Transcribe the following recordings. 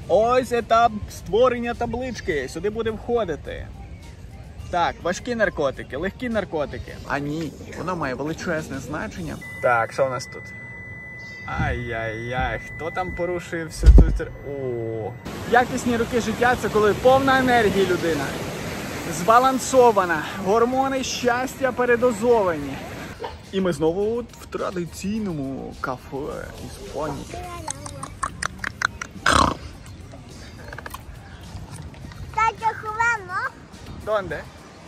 Ось етап створення таблички. Сюди буде входити. Так, важкі наркотики, легкі наркотики. А ні, воно має величезне значення. Так, що у нас тут? Ай-яй-яй, хто там порушив всю цю... О. Якісні роки життя – це коли повна енергії людина. Збалансована, гормони щастя передозовані. І ми знову в традиційному кафе Іспанії. Донде?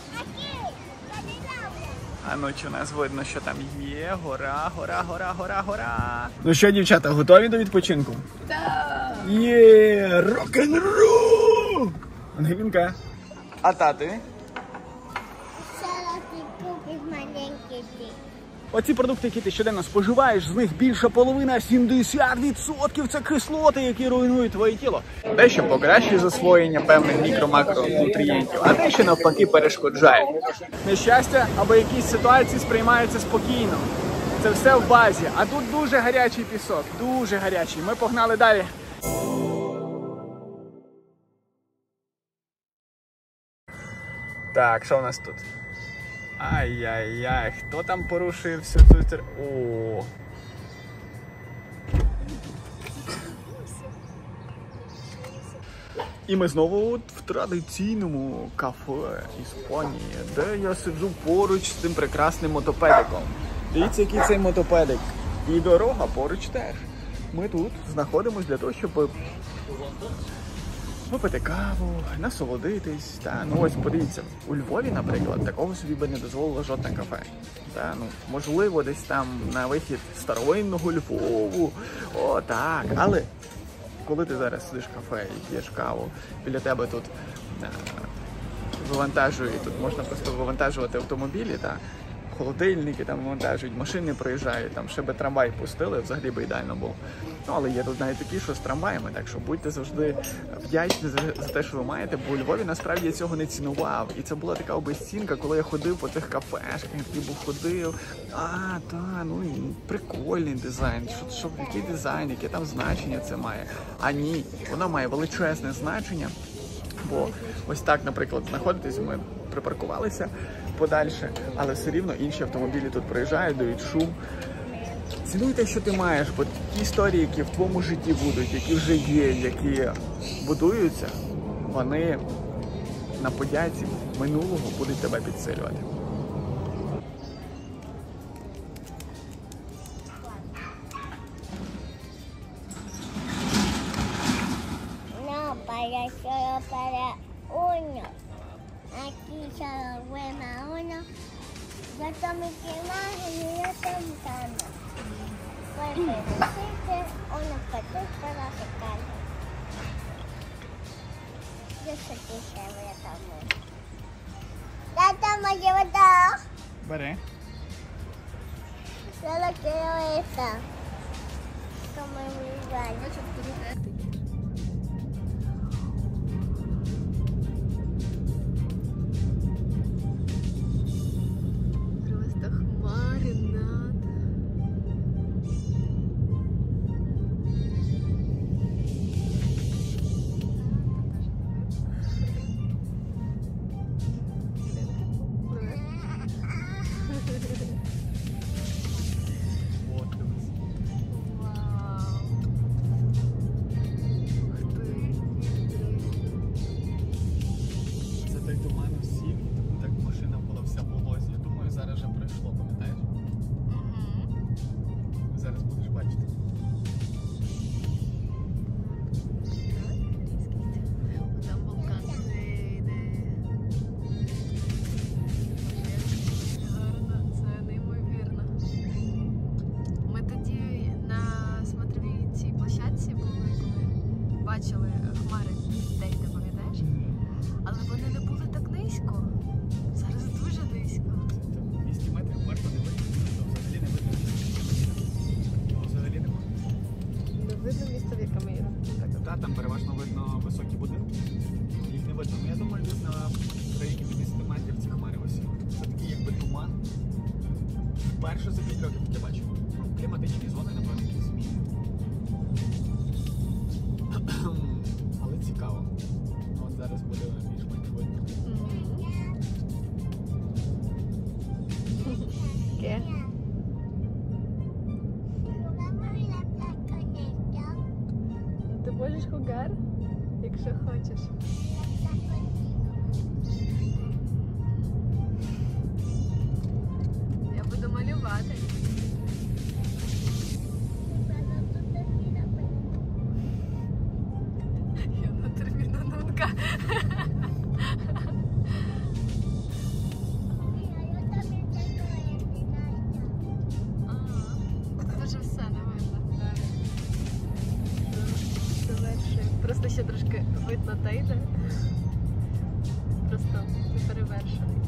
А ну чи у нас видно, що там є? Гора, гора, гора, гора, гора. Ну що, дівчата, готові до відпочинку? Так! Є! Рок-н-рол! Ангелінка. А тати? Оці продукти, які ти щоденно споживаєш, з них більша половина, 70% це кислоти, які руйнують твоє тіло. Дещо покращує засвоєння певних мікро-макронутрієнтів, а дещо навпаки перешкоджає. Нещастя або якісь ситуації сприймаються спокійно. Це все в базі, а тут дуже гарячий пісок, дуже гарячий. Ми погнали далі. Так, що у нас тут? Ай-яй-яй, хто там порушив всю цю... О. І ми знову в традиційному кафе Іспанії, де я сиджу поруч з цим прекрасним мотопедиком. Дивіться, який цей мотопедик. І дорога поруч теж. Ми тут знаходимося для того, щоб випити каву, насолодитись. Та, ну ось подивіться, у Львові, наприклад, такого собі би не дозволило жодне кафе. Та, ну, можливо, десь там на вихід старовинного Львову. О, так, але коли ти зараз сидиш в кафе і п'єш каву, біля тебе тут вивантажують, тут можна просто вивантажувати автомобілі, та холодильники там вивантажують, машини проїжджають, там ще би трамвай пустили, взагалі би ідеально було. Ну, але є тут навіть такі, що з трамваями, так що будьте завжди вдячні за те, що ви маєте, бо у Львові насправді я цього не цінував. І це була така обезцінка, коли я ходив по цих кафешках, такий ходив, ну прикольний дизайн, який дизайн, яке там значення це має. А ні, воно має величезне значення, бо ось так, наприклад, знаходитесь, ми припаркувалися подальше, але все рівно інші автомобілі тут проїжджають, дають шум. Цінуйте, що ти маєш, бо ті історії, які в твоєму житті будуть, які вже є, які будуються, вони на подяці минулого будуть тебе підсилювати. Aquí solo buena uno. Yo también quiero más y yo también. Pues pedacito, una patita la secar. Yo sé que se voy a tomar. Ya toma, lleva todo. Бери. Solo quiero esta. Como igual. Бачили хмари десь, ти пам'ятаєш? Але вони не були так низько. Зараз дуже низько. 200 метрів варто не видно, взагалі не видно. Взагалі не видно. Не видно місто, в якому є. Так, там переважно видно високі будинки. Їх не видно. Ну, я думаю, десь на районі 50 метрів ці хмари висіли. Це такий якби туман. Вперше за 5 років я бачив. Кліматичні зони, напевно, якісь зміни. хугар, якщо хочеш. Я буду малювати. Я на термінонунка. Вже все не видно. Завершуємо. Просто ще трошки видно та йде. Просто не перевершений.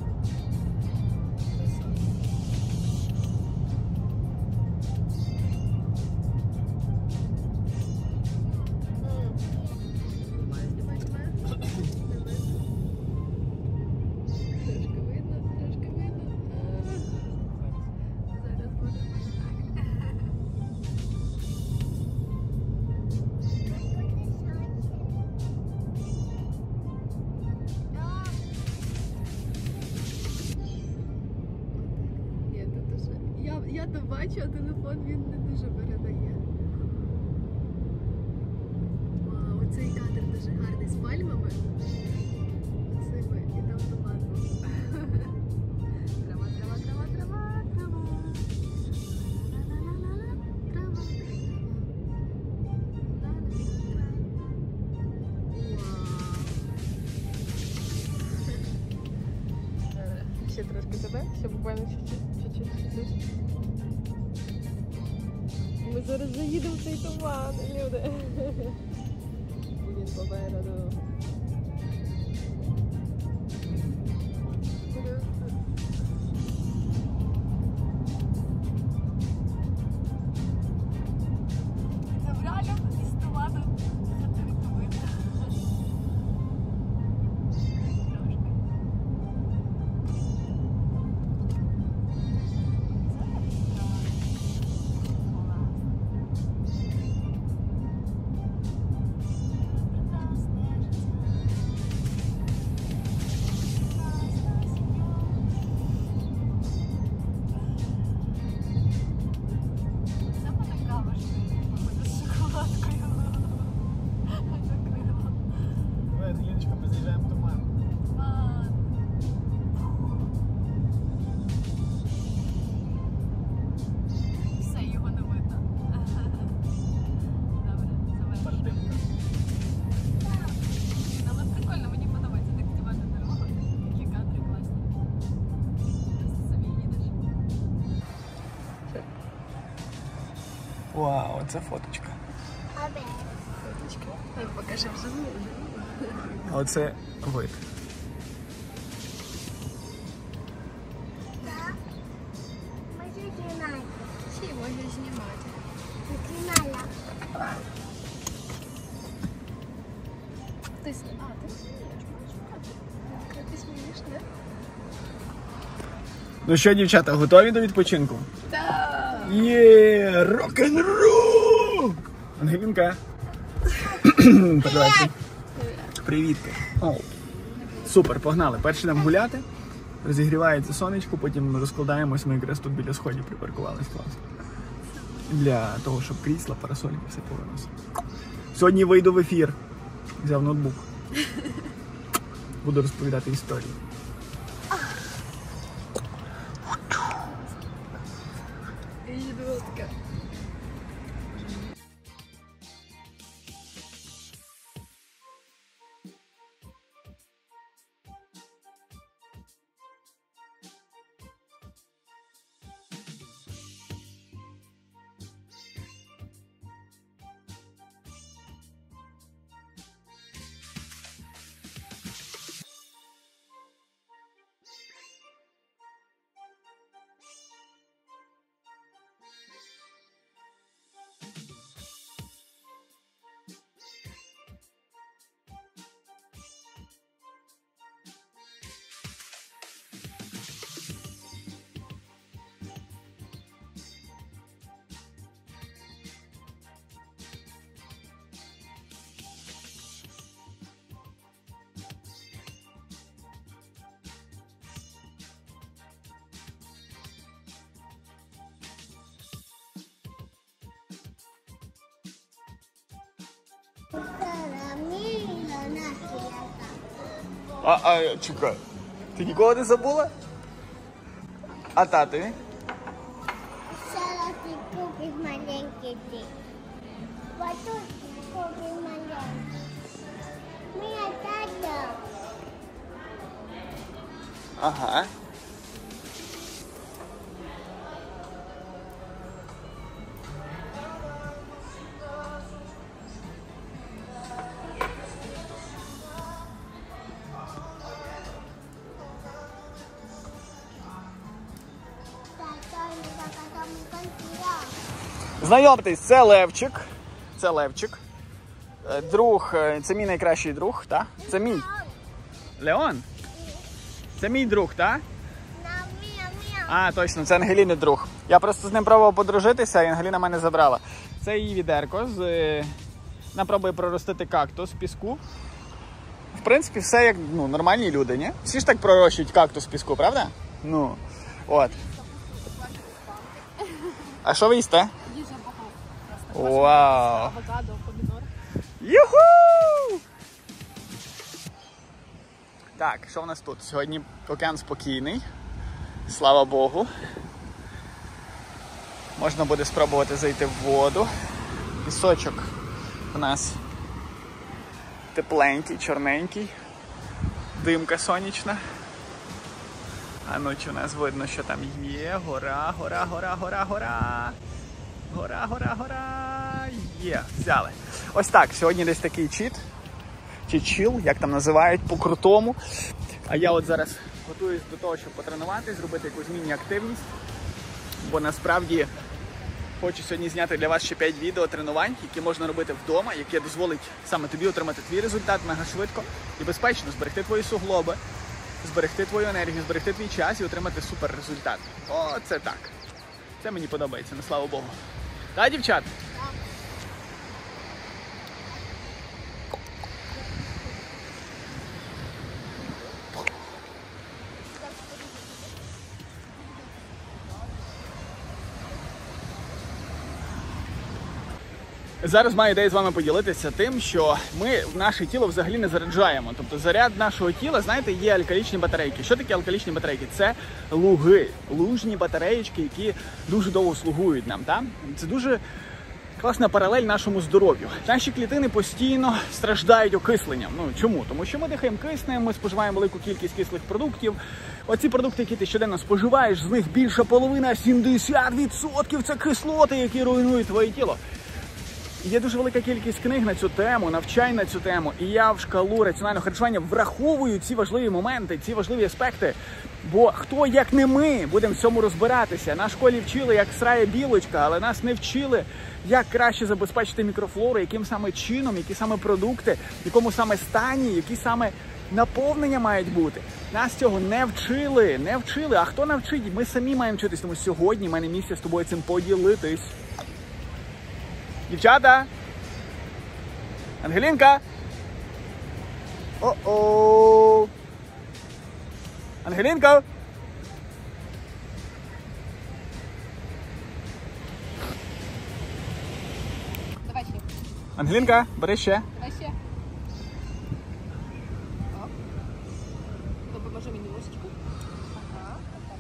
Трошки видно, трошки видно. Зараз буде Ні, тут уже. Я то бачу, а телефон він не дуже передає. Вау, оцей кадр дуже гарний з пальмами. Оцими і там туман. Трава, трава, трава, трава, трава. Ла-ла-ла-ла-ла. Трава, Вау. Ще трошки тебе, ще буквально чуть-чуть. Ми зараз заїдемо в цей туман, люди. Він попереду. Там реально із туману хатинку видно. Леночка, ми заїжджаємо в туман. Все, його не видно. Добре, завершуємо. Але прикольно, мені подобається так знімати дорогу. Такі кадри класні. Просто собі їдеш. Вау, це фоточка. Фоточка. Покажи вживу. А оце вид. Всі можна знімати. Ти смієш, можеш шукати. Ти смієш, не? Ну що, дівчата, готові до відпочинку? Так! Є, рок-н-рол! Ангелінка. Подавайте. Привітки. О, супер, погнали. Перший нам гуляти. Розігрівається сонечко, потім розкладаємось, ми якраз тут біля сходів припаркувались класно. Для того, щоб крісла, парасольки, все повиносили. Сьогодні вийду в ефір. Взяв ноутбук. Буду розповідати історію. Я їду така. Bye. Чекай. Ти нікого не забула? А татові? Зараз ти купиш маленький ти. Вот тут купиш маленький. Моя тата. Ага. Знайомтесь, це Левчик. Це Левчик. Друг, це мій найкращий друг, так? Це мій. Леон? Це мій друг, так? А, точно, це Ангеліни друг. Я просто з ним пробував подружитися, і Ангеліна мене забрала. Це її відерко. Вона пробує проростити кактус в піску. В принципі, все як нормальні люди, ні? Всі ж так пророщують кактус в піску, правда? Ну, от. А що ви їсте? Їжа богов. Вау! Авокадо, помідор. Юху! Так, що в нас тут? Сьогодні океан спокійний. Слава Богу. Можна буде спробувати зайти в воду. Пісочок у нас тепленький, чорненький. Димка сонячна. А ну чи у нас видно, що там є? Гора, гора, гора, гора, гора. Гора, гора, гора. Є, взяли. Ось так, сьогодні десь такий чіт. Чи чіл, як там називають, по-крутому. А я от зараз готуюсь до того, щоб потренувати, зробити якусь міні-активність. Бо насправді хочу сьогодні зняти для вас ще 5 відео тренувань, які можна робити вдома, які дозволять саме тобі отримати твій результат мега швидко і безпечно, зберегти твої суглоби, зберегти твою енергію, зберегти твій час і отримати супер результат. О, це так. Це мені подобається, не слава Богу. Так, дівчат? Зараз маю ідею з вами поділитися тим, що ми в наше тіло взагалі не заряджаємо. Тобто заряд нашого тіла, знаєте, є алкалічні батарейки. Що таке алкалічні батарейки? Це луги, лужні батареєчки, які дуже довго слугують нам. Так? Це дуже класна паралель нашому здоров'ю. Наші клітини постійно страждають окисленням. Ну чому? Тому що ми дихаємо киснем, ми споживаємо велику кількість кислих продуктів. Оці продукти, які ти щоденно споживаєш, з них більша половина, 70% це кислоти, які руйнують твоє тіло. Є дуже велика кількість книг на цю тему, навчань на цю тему, і я в шкалу раціонального харчування враховую ці важливі моменти, ці важливі аспекти, бо хто, як не ми, будемо в цьому розбиратися. На школі вчили, як срає білочка, але нас не вчили, як краще забезпечити мікрофлору, яким саме чином, які саме продукти, в якому саме стані, які саме наповнення мають бути. Нас цього не вчили, А хто навчить? Ми самі маємо вчитись, тому сьогодні в мене місія з тобою цим поділитись. Дівчата! Ангелінка! О-о! Ангелінка! Давай ще. Ангелінка, бери ще. Давай ще. Оп. Допоможи мені ложечку. Ага.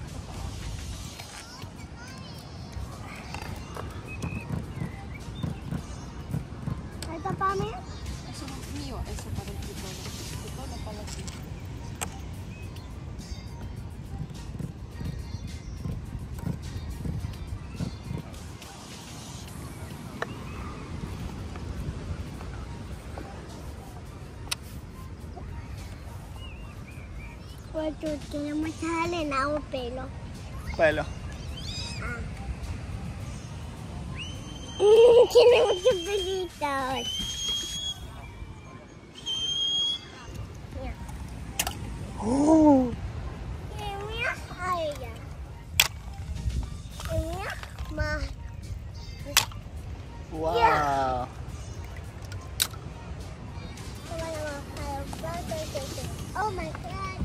Это память? Eso no es mío, eso para el futuro. Futuro para ti. Pues tú tienes mucha arena o pelo. Пелю. Tiene muchos pelitos. О! Y mira a ella. Y mira más. Вау! Oh my god.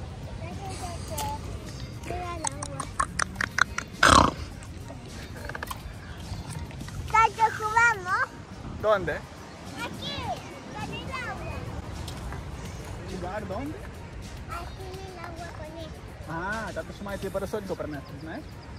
Mira el agua. ¿Estás jugando? ¿Dónde? Aquí, con el agua. lugar donde? Aquí en el agua con él. Ah, тато ще має тобі парасольку принести, знаєш?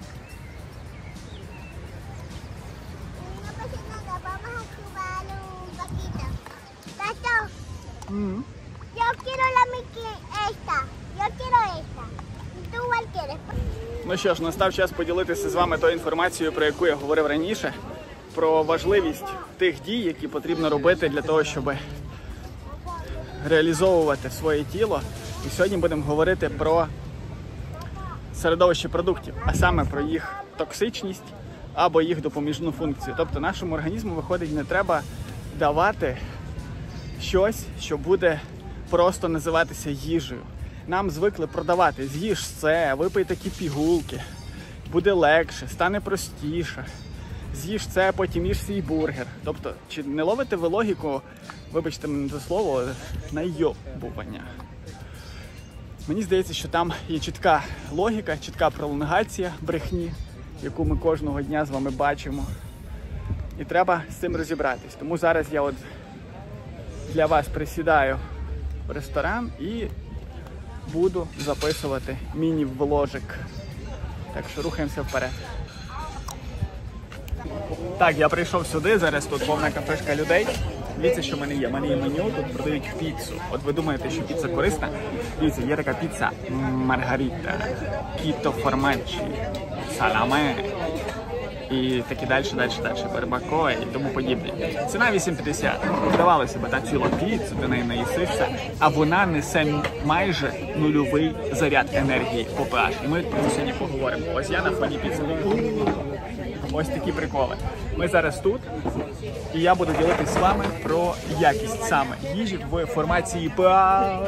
No pasa nada, vamos a jugar un poquito. Tato, yo quiero esta. Yo quiero esta. ¿Y tú cuál quieres? Ну що ж, настав час поділитися з вами тою інформацією, про яку я говорив раніше, про важливість тих дій, які потрібно робити для того, щоб реалізовувати своє тіло. І сьогодні будемо говорити про середовище продуктів, а саме про їх токсичність або їх допоміжну функцію. Тобто нашому організму, виходить, не треба давати щось, що буде просто називатися їжею. Нам звикли продавати: з'їж це, випий такі пігулки, буде легше, стане простіше. З'їж це, потім їж свій бургер. Тобто, чи не ловите ви логіку, вибачте мене за слово, найобування? Мені здається, що там є чітка логіка, чітка пролонгація брехні, яку ми кожного дня з вами бачимо. І треба з цим розібратись. Тому зараз я от для вас присідаю в ресторан і буду записувати міні-вложик. Так що рухаємося вперед. Так, я прийшов сюди, зараз тут повна кафешка людей. Дивіться, що в мене є. В мене є меню, тут продають піцу. От ви думаєте, що піца корисна? Дивіться, є така піца Маргарита, кіто формаджі, саламе і такі далі, барбакоа і тому подібне. Ціна 8,50. Здавалося б, та ціла піца, ти неї наїсишся, а вона несе майже нульовий заряд енергії по pH. І ми про це сьогодні поговоримо. Ось я на фоні піци. Ось такі приколи. Ми зараз тут, і я буду ділитися з вами про якість саме їжі в формації pH.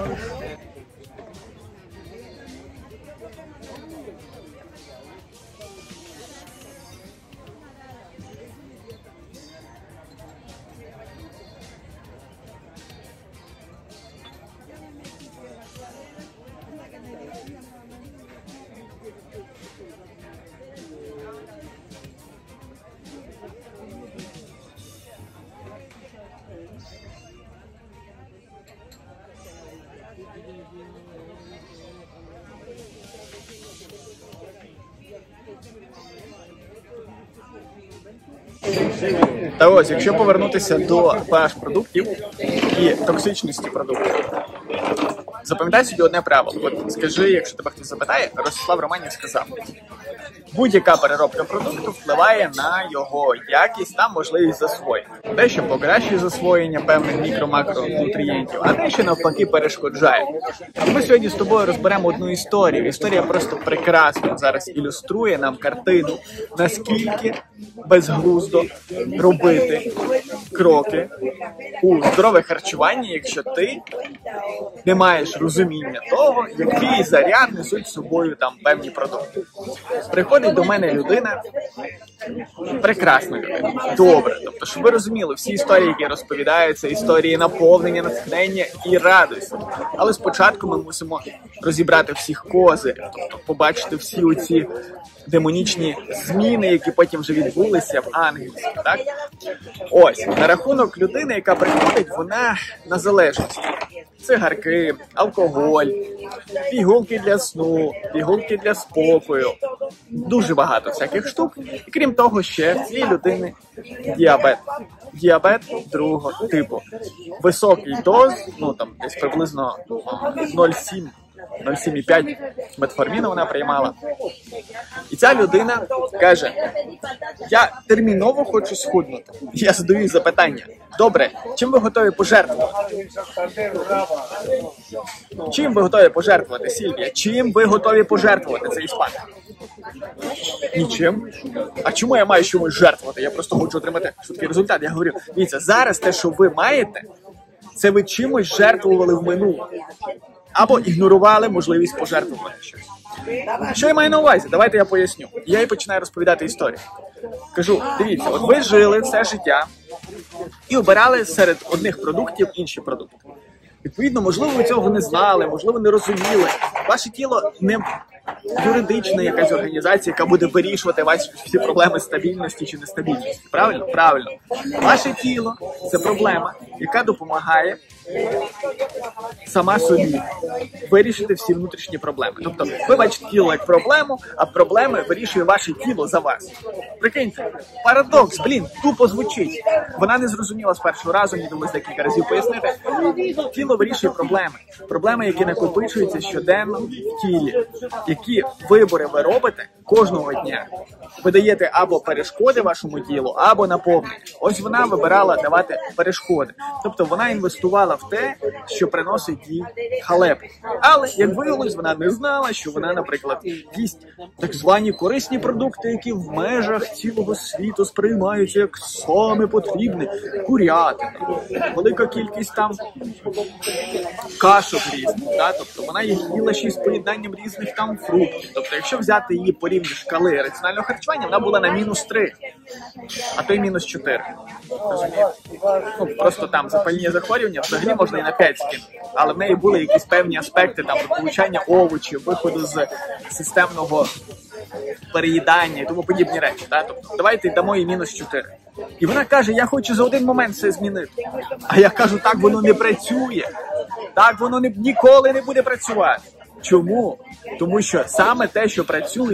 Та ось, якщо повернутися до pH продуктів і токсичності продуктів, запам'ятай собі одне правило. От скажи, якщо тебе хтось запитає, Ростислав Романів сказав: будь-яка переробка продукту впливає на його якість та можливість засвоєння. Дещо покращує засвоєння певних мікро-макронутрієнтів, а дещо навпаки перешкоджає. Ми сьогодні з тобою розберемо одну історію. Історія просто прекрасно зараз ілюструє нам картину, наскільки безглуздо робити кроки у здорове харчування, якщо ти не маєш розуміння того, який заряд несуть з собою там певні продукти. Приходить до мене людина, прекрасна людина, добре. Тобто, щоб ви розуміли, всі історії, які розповідаються, історії наповнення, натхнення і радості. Але спочатку ми мусимо розібрати всіх козирів, тобто побачити всі оці демонічні зміни, які потім вже відбулися в англійській, так? Ось, на рахунок людини, яка приходить, вона на залежність. Цигарки, алкоголь, пігулки для сну, пігулки для спокою. Дуже багато всяких штук. І крім того, ще в цій людини діабет. Діабет другого типу. Високий доз, ну там десь приблизно 0,7-0,5 метформіну вона приймала. І ця людина каже: я терміново хочу схуднути. Я задаю їй запитання: добре, чим ви готові пожертвувати? Чим ви готові пожертвувати, Сільвія? Чим ви готові пожертвувати, цей іспан? Нічим. А чому я маю чомусь жертвувати? Я просто хочу отримати швидкий результат. Я говорю: дивіться, зараз те, що ви маєте, це ви чимось жертвували в минулому. Або ігнорували можливість пожертвувати щось. Що я маю на увазі? Давайте я поясню. Я їй починаю розповідати історію. Кажу: дивіться, от ви жили все життя і обирали серед одних продуктів інші продукти. Відповідно, можливо, ви цього не знали, можливо, не розуміли. Ваше тіло не юридична якась організація, яка буде вирішувати ваші всі проблеми стабільності чи нестабільності. Правильно? Правильно. Ваше тіло – це проблема, яка допомагає сама собі вирішити всі внутрішні проблеми. Тобто ви бачите тіло як проблему, а проблеми вирішує ваше тіло за вас. Прикиньте, парадокс, тупо звучить. Вона не зрозуміла з першого разу, мені довелося декілька разів пояснити. Тіло вирішує проблеми. Проблеми, які накопичуються щоденно в тілі. Які вибори ви робите кожного дня. Ви даєте або перешкоди вашому тілу, або наповнення. Ось вона вибирала давати перешкоди. Тобто вона інвестувала в те, що приносить їй халепу. Але, як виявилось, вона не знала, що вона, наприклад, їсть так звані корисні продукти, які в межах цілого світу сприймаються як саме потрібне. Курятина, велика кількість там кашок різних. Да? Тобто вона їх їла ще з поєднанням різних там фруктів. Тобто, якщо взяти її по рівню шкали раціонального харчування, вона була на -3, а то й -4. Розумієте? Ну, просто там запальні захворювання взагалі можна і на 5 скинути. Але в неї були якісь певні аспекти там получання овочів, виходу з системного переїдання і тому подібні речі. Да? Тобто давайте дамо їй -4. І вона каже, я хочу за один момент все змінити. А я кажу, так воно не працює. Так воно ніколи не буде працювати. Чому? Тому що саме те, що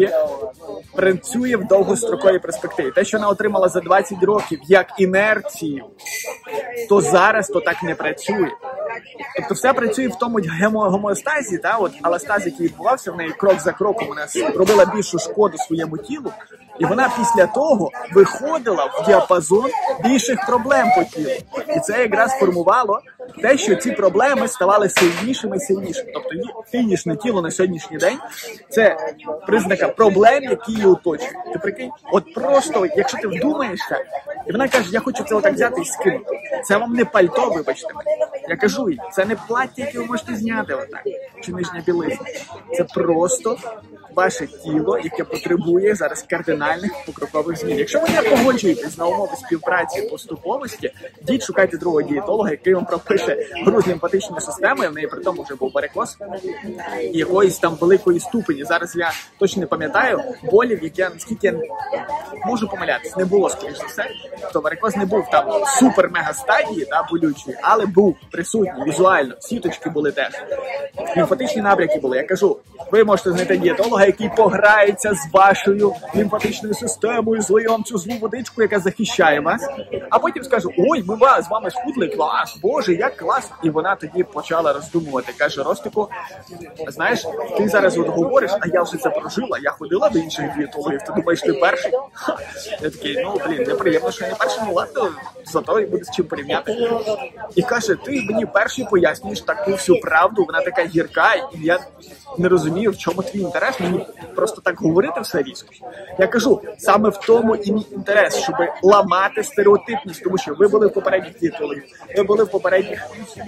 працює в довгостроковій перспективі. Те, що вона отримала за 20 років як інерцію, то зараз то так не працює. Тобто все працює в тому гомеостазі, та, от, аластаз, який відбувався в неї крок за кроком, вона робила більшу шкоду своєму тілу, і вона після того виходила в діапазон більших проблем по тілу. І це якраз формувало те, що ці проблеми ставали сильнішими і сильнішими. Тобто її фінішне тіло на сьогоднішній день – це признака проблем, які її оточують. Ти прикинь? От просто, якщо ти вдумаєшся, і вона каже, я хочу це отак взяти і скинути. Це вам не пальто, вибачте мене. Я кажу їй, це не плаття, яке ви можете зняти отак, чи нижня білизна. Це просто ваше тіло, яке потребує зараз кардинальних покрокових змін. Якщо ви не погоджуєтесь на умови співпраці і поступовості, йдіть шукайте другого дієтолога, який вам пропише гру з лімфатичною системою, в неї при тому вже був варикоз, і якоїсь там великої ступені. Зараз я точно не пам'ятаю болів, які, наскільки я можу помилятися, не було, скоріш за все. То варикоз не був там супер-мега стадії, да, болючої, але був присутній візуально, сіточки були теж. Лімфатичні набряки були. Я кажу, ви можете знайти дієтолога, який пограється з вашою лімфатичною системою, злиє вам цю злу водичку, яка захищає вас, а потім скаже, ой, ми з вами схудли, клас, боже, як клас. І вона тоді почала роздумувати. Каже, Ростику, знаєш, ти зараз от говориш, а я вже це прожила, я ходила до інших дієтологів, ти думаєш, ти перший? Ха. Я такий, ну, неприємно, що я не перший, ну ладно, зато і буде з чим порівняти. І каже, ти мені перший пояснюєш таку всю правду, вона така гірка, і я не розумію, в чому твій інтерес, мені просто так говорити все різко. Я кажу, саме в тому і мій інтерес, щоб ламати стереотипність, тому що ви були в попередніх дієтологів, ви були в попередніх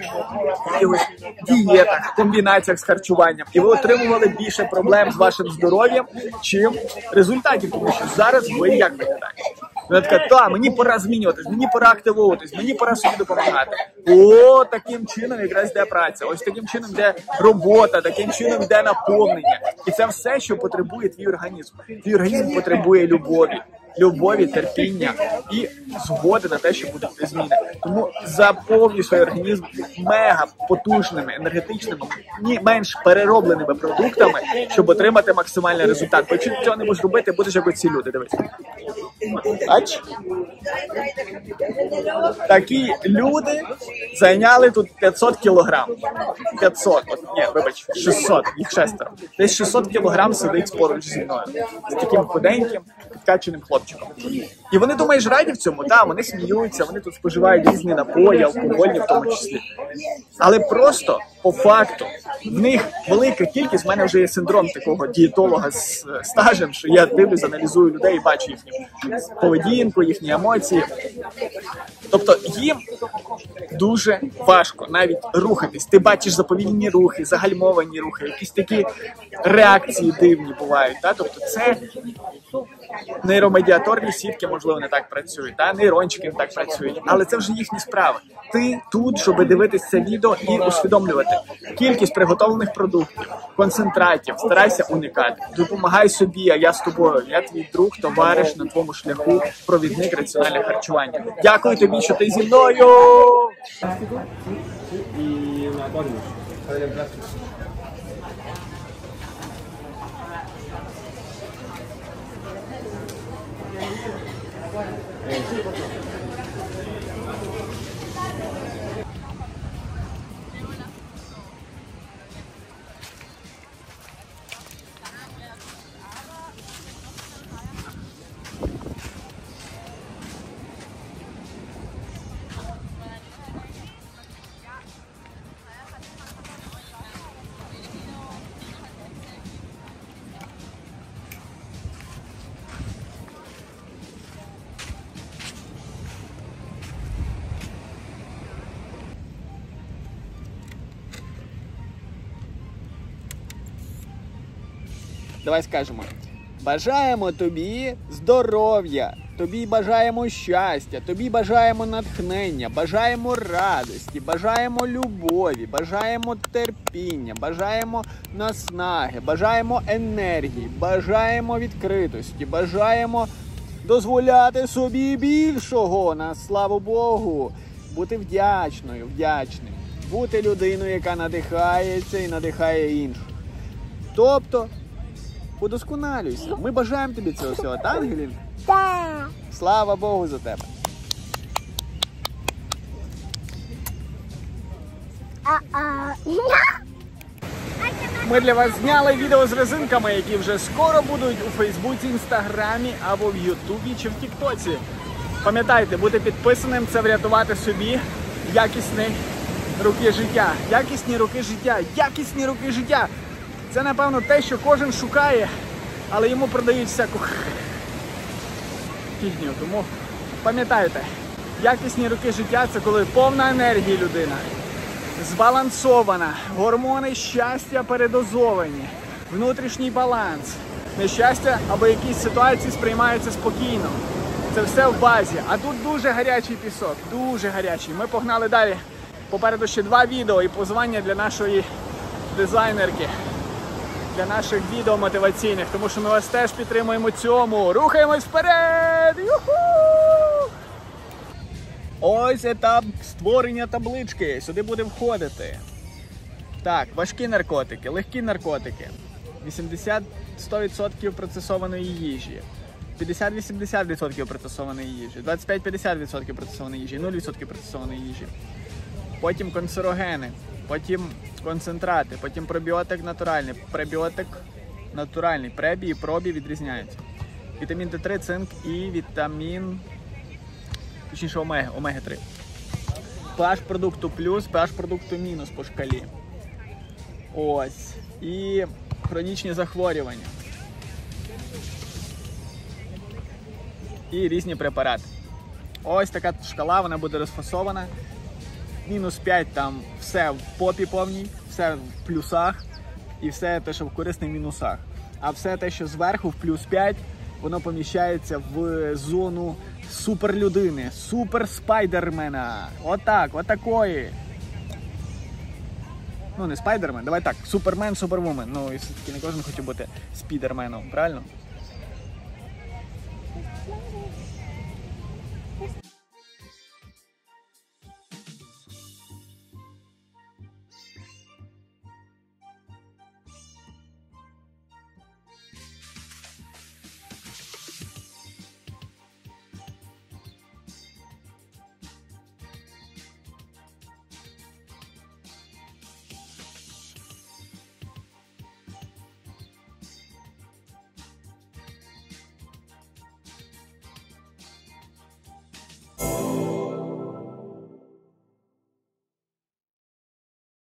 дієтах, комбінаціях з харчуванням, і ви отримували більше проблем з вашим здоров'ям, чим результатів, тому що зараз ви як виглядаєте. Вона така, мені пора змінюватись, мені пора активуватись, мені пора собі допомагати. О, таким чином якраз йде праця, ось таким чином йде робота, таким чином йде наповнення. І це все, що потребує твій організм. Твій організм потребує любові, терпіння і згоди на те, що будуть зміни. Тому заповнюй свій організм мега потужними, енергетичними, менш переробленими продуктами, щоб отримати максимальний результат. Бо якщо ти цього не можеш робити, будеш як оці люди, дивись. Бач? Такі люди зайняли тут 500 кілограм. 500, вибач, 600, їх 6. Десь 600 кілограм сидить поруч зі мною. З таким худеньким, підкаченим хлопчиком. І вони, думаєш, раді в цьому? Так, вони сміються, вони тут споживають різні напої, алкогольні в тому числі. Але просто, по факту, в них велика кількість, в мене вже є синдром такого дієтолога з стажем, що я дивлюсь, аналізую людей і бачу їхню поведінку, їхні емоції. Тобто їм дуже важко навіть рухатись. Ти бачиш заповільні рухи, загальмовані рухи, якісь такі реакції дивні бувають. Та? Тобто це нейромедіаторні сітки, можливо, не так працюють, та? Нейрончики не так працюють, але це вже їхні справи. Ти тут, щоб дивитися це відео і усвідомлювати кількість приготовлених продуктів, концентратів, старайся уникати. Допомагай собі, а я з тобою. Я твій друг, товариш на твоєму шляху, провідник раціонального харчування. Дякую тобі, що ти зі мною! Давай скажемо. Бажаємо тобі здоров'я, тобі бажаємо щастя, тобі бажаємо натхнення, бажаємо радості, бажаємо любові, бажаємо терпіння, бажаємо наснаги, бажаємо енергії, бажаємо відкритості, бажаємо дозволяти собі більшого, на славу Богу, бути вдячною, вдячним, бути людиною, яка надихається і надихає інших. Тобто, удосконалюйся. Ми бажаємо тобі цього всього, так, Ангелінка? Так. Слава Богу за тебе. Ми для вас зняли відео з резинками, які вже скоро будуть у Фейсбуці, Інстаграмі або в Ютубі чи в Тіктоці. Пам'ятайте, бути підписаним – це врятувати собі якісні роки життя. Якісні роки життя. Якісні роки життя. Це, напевно, те, що кожен шукає, але йому продають всяку фігню. Тому пам'ятайте, якісні роки життя – це коли повна енергії людина, збалансована, гормони щастя передозовані, внутрішній баланс, нещастя або якісь ситуації сприймаються спокійно. Це все в базі. А тут дуже гарячий пісок, дуже гарячий. Ми погнали далі. Попереду ще 2 відео і позвання для нашої дизайнерки, для наших відео мотиваційних, тому що ми вас теж підтримуємо цьому. Рухаємось вперед! Юху! Ось етап створення таблички. Сюди буде входити. Так, важкі наркотики, легкі наркотики. 80-100% процесованої їжі. 50-80% процесованої їжі. 25-50% процесованої їжі. 0% процесованої їжі. Потім канцерогени. Потім концентрати. Потім пробіотик натуральний. Пребіотик натуральний. Пребі і пробі відрізняються. Вітамін Д3, цинк і вітамін... Точніше, омега-3. pH продукту плюс, pH продукту мінус по шкалі. Ось. І хронічні захворювання. І різні препарати. Ось така шкала, вона буде розфасована. Мінус 5 там все в попі повній, все в плюсах. І все те, що в корисних мінусах. А все те, що зверху в плюс 5, воно поміщається в зону суперлюдини, суперспайдермена. Отак, отакої. Ну, не спайдермен, давай так, супермен, супервумен. Ну, і все-таки не кожен хоче бути спідерменом, правильно?